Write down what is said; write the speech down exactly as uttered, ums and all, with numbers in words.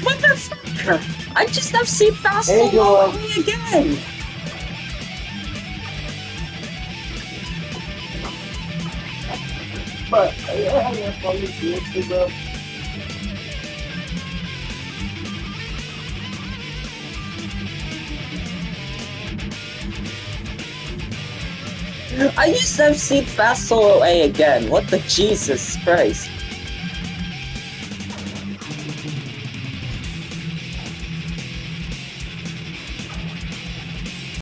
Motherfucker! I just have seen fast Hey, solo Joel. me again! But, yeah, yeah, probably P H P, bro. I used to have seen fast solo A again. What the Jesus Christ?